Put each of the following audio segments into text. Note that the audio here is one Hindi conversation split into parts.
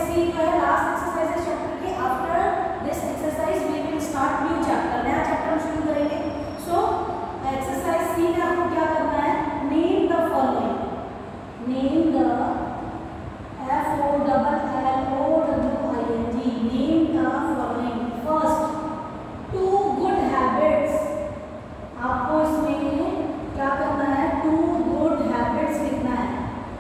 इसकी जो है लास्ट एक्सरसाइज है चैप्टर की। After this exercise we will start new chapter, नया चैप्टर हम शुरू करेंगे। सो एक्सरसाइज सी में आपको क्या करना है, name the following, name the FOLLOWING, name the following. First, 2 good habits, आपको इसमें क्या करना है, 2 गुड हैबिट्स लिखना है।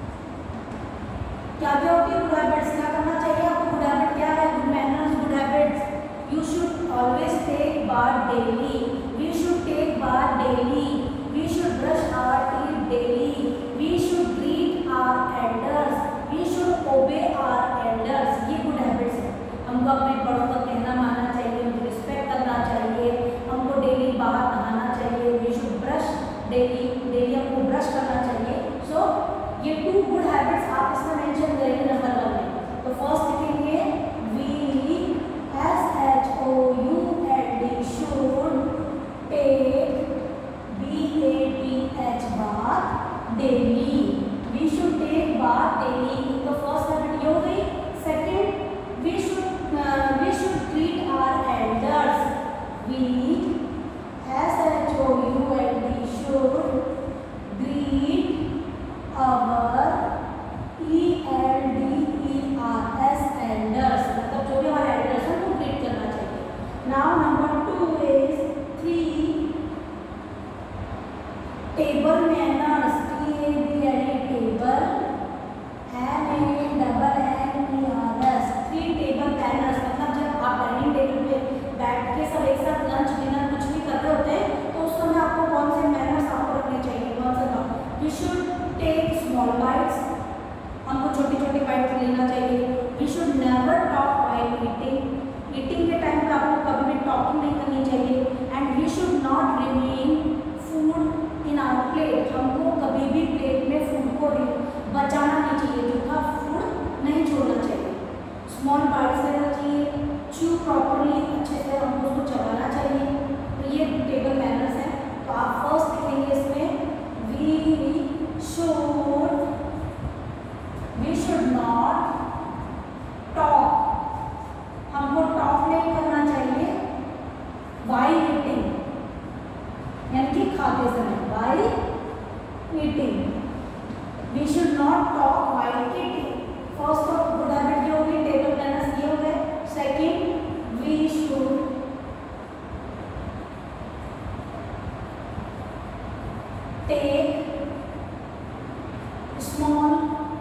क्या क्या होती है गुड हैबिट्स, क्या करना चाहिए आपको, गुड हैबिट क्या है, good manners, good habits. You should always take bath daily, we should take bath daily, we should brush our teeth daily, we should greet our elders, we should obey our elders. ये गुड हैबिट्स है। हमको अपने बड़ों का कहना मानना चाहिए, उनको रिस्पेक्ट करना चाहिए, हमको डेली बाहर नहाना चाहिए, we should brush daily, daily हमको ब्रश करना चाहिए। सो ये 2 गुड हैबिट्स आप इसमें मेंशन करेंगे नंबर 1 में। तो फर्स्ट लिखेंगे we SHOULD should take BATH bath daily, we should take bath daily. तो फर्स्ट हैबिट ये हो गई। Second, we should greet our elders, we SHOULD should greet our ELDERS elders, मतलब जो भी हमारे elders हैं उनको ग्रीट करना चाहिए। Now number 2 is 3 table manners, table MANNERS, 3 table manners, मतलब जब आप डाइनिंग टेबल पे बैठ के सब एक साथ लंच डिनर कुछ भी कर रहे होते हैं तो उस समय आपको कौन से मैनर्स आपको रखने चाहिए, कौन सा काम। You should take small bites, हमको छोटी छोटी बाइट्स लेना चाहिए। We should never talk while eating, eating के टाइम पे आपको कभी भी टॉकिंग नहीं करनी चाहिए। And we should not remain food in our plate, हमको कभी भी प्लेट में फूड को बचाना नहीं चाहिए, जूठा फूड नहीं छोड़ना चाहिए। स्मॉल बाइट्स लेना चाहिए, chew प्रॉपरली, अच्छे से हमको उसको चबाना चाहिए। तो ये टेबल मैनर्स हैं। तो आप फर्स्ट लिखेंगे इसमें we should not talk, हमको टॉक नहीं करना चाहिए while eating, यानी कि खाते समय, while eating we should not talk while eating। First of good habit ये हो गई, टेबल मैनर्स ये हो गए। Second, we should take small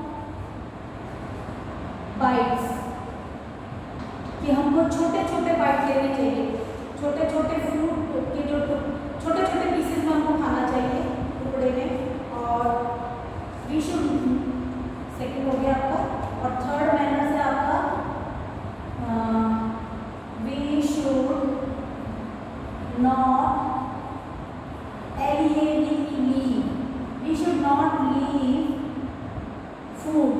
bites, कि हमको छोटे छोटे बाइट लेने चाहिए, छोटे छोटे फ्रूट के जो छोटे छोटे पीसेस में हमको खाना चाहिए टुकड़े में। और वी शुड, सेकंड हो गया आपका। और थर्ड मैनर्स है आपका we should not leave, we should not leave food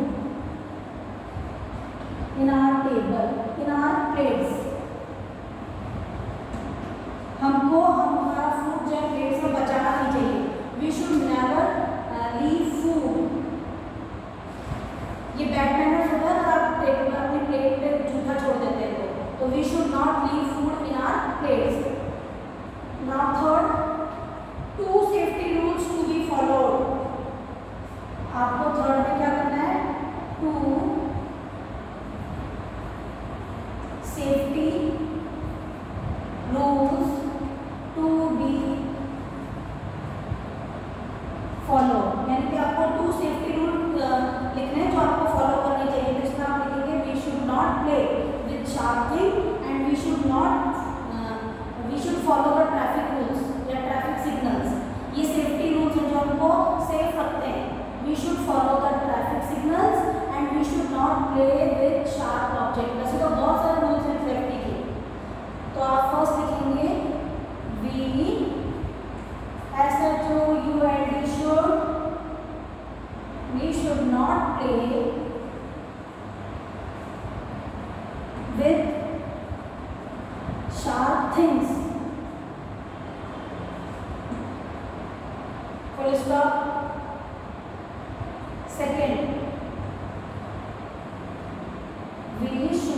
in our table, in our plates, हमको हमारा फूड जो प्लेट्स में बचाना नहीं चाहिए। we should never leave food, ये बैड मैनर्स होता है अगर आप टेबल पर अपनी प्लेट पे जूठा छोड़ देते हैं तो we should not leave food in our plates। Now third, 2 safety rules to be followed, आपको थर्ड में क्या करना है, 2 safety rules to be follow, यानी कि आपको 2 सेफ्टी रूल लिखने हैं जो आपको फॉलो करने चाहिए। जिसमें आप लिखेंगे we should not play with sharp thing and we should follow the traffic rules या ट्रैफिक सिग्नल्स। ये सेफ्टी रूल्स हैं जो हमको सेफ रखते हैं। We should follow the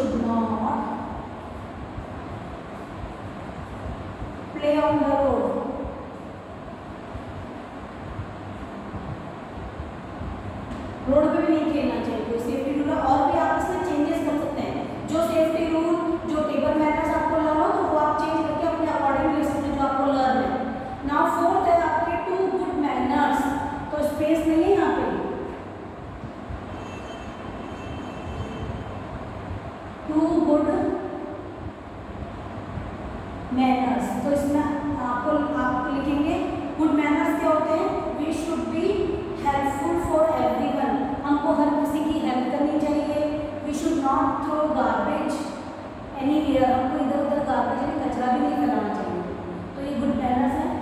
should not play on the road. Road पे भी नहीं खेलना चाहिए, कोई सेफ्टी रूल है। और भी आप इसमें चेंजेस कर सकते हैं, जो सेफ्टी रूल जो टेबल मैनर्स आपको लर्न हो तो वो आप चेंज करके अपने अकॉर्डिंग ले सकते हैं जो आपको लर्न है। नाउ फोर्थ है आपके टू गुड मैनर्स, तो स्पेस नहीं है यहाँ पे, टू गुड मैनर्स, तो इसमें आप लिखेंगे गुड मैनर्स क्या होते हैं, we should be helpful for everyone, हमको हर किसी की हेल्प करनी चाहिए। We should not throw garbage anywhere, हमको इधर उधर गार्बेज यानी कचरा भी नहीं फैलाना चाहिए। तो ये गुड मैनर्स है।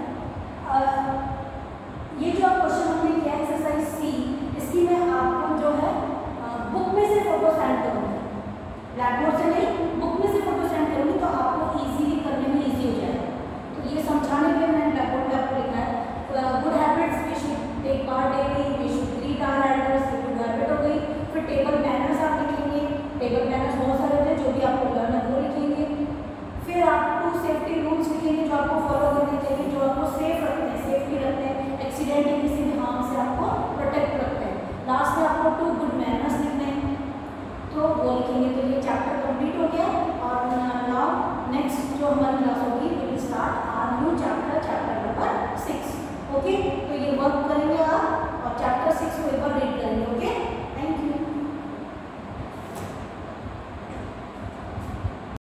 ये जो आप क्वेश्चन हमने किया एक्सरसाइज सी, इसकी मैं आपको जो है बुक में से फोटो सेंड करूँगी, ब्लैक बोर्ड से नहीं, बुक में से फोटो सेंड करूँगी, तो आपको इजीली करने में इजी हो जाएगा। तो ये समझाने के लिए मैंने ब्लैक बोर्ड पे आपको लिखा है good habits we should take part